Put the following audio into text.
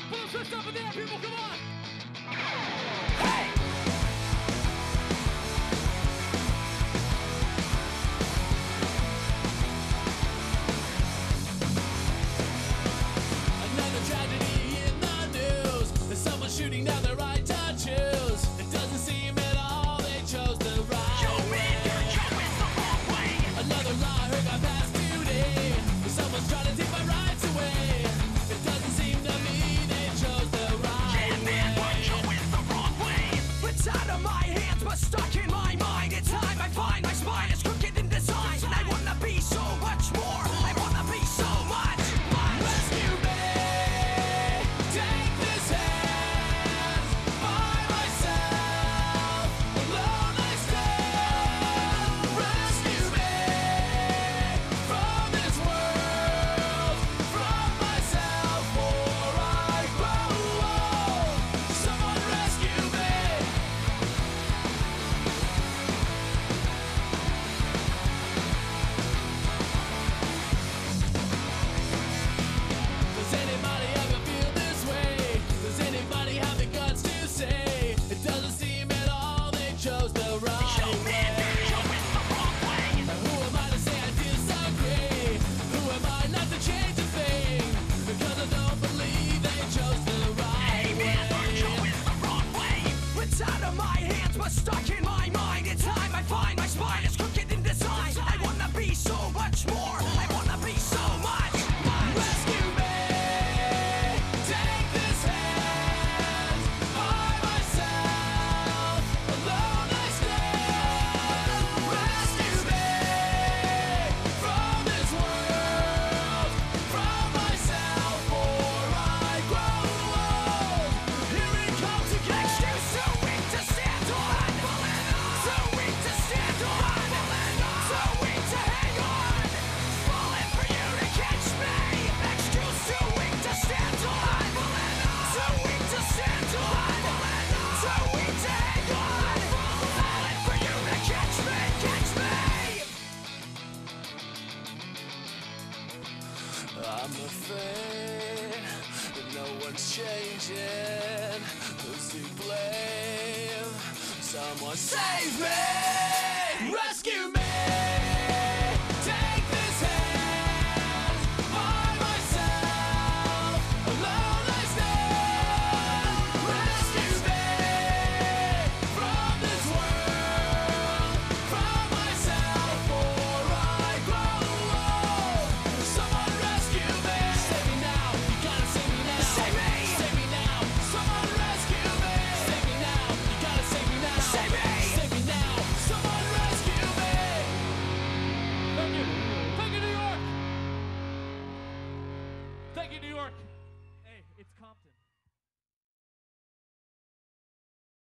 Put those fists up in the air, people, come on! Another tragedy in the news. There's someone shooting down the right to choose. It doesn't seem at all they chose the right. Yo, man, you're going the wrong way. Another law heard got passed today. Someone's trying to take my rights away. It doesn't seem to me they chose the right Yeah, man, way. you're going the wrong way. It's out of my hands, but stuck in my mind. It's time I find my spine is crooked in design. And I wanna be so much more. I wanna be so much. Rescue me, take this hand. By myself, alone I stand. Rescue me from this world, from myself, or I grow old. Someone rescue me. Does anybody ever feel this way? Does anybody have the guts to say it doesn't seem at all they chose the right Yo, man, way? you're going the wrong way. Who am I to say I disagree? Who am I not to change a thing? Because I don't believe they chose the right Hey, man, you're way. going the wrong way. It's out of my hands, but stuck in my mind. It's time I find my spine is crooked in design. I wanna be so much more. I wanna be so much. Rescue me, take this hand. By myself, alone I stand. Rescue me from this world, from myself, or I grow old. Here it comes again. Excuse so weak to stand on. So weak to stand on. So weak to hang on. Falling for you to catch me. Excuse too weak to stand on. So weak to stand on. So weak to hang on. Falling for you to catch me. Catch me. I'm afraid that no one's changing. Who's to blame? Someone save me! Rescue me! Take this hand. By myself, alone I stand. Rescue me from this world, from myself, or I grow old. Someone rescue me! Save me now! You gotta save me now! Save me! Save me now! Someone rescue me! Save me now! You gotta save me now! Save me! Save me now! Someone rescue me! Thank you! Thank you, New York! Thank you, New York! Hey, it's Compton.